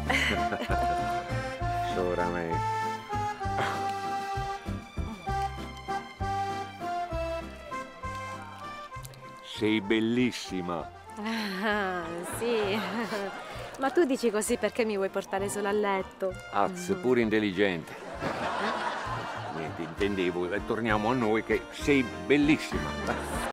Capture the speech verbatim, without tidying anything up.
Sora me. Sei bellissima. Ah, sì. Ma tu dici così perché mi vuoi portare solo a letto? Az, pure intelligente. Niente, intendevo, eh, torniamo a noi che sei bellissima.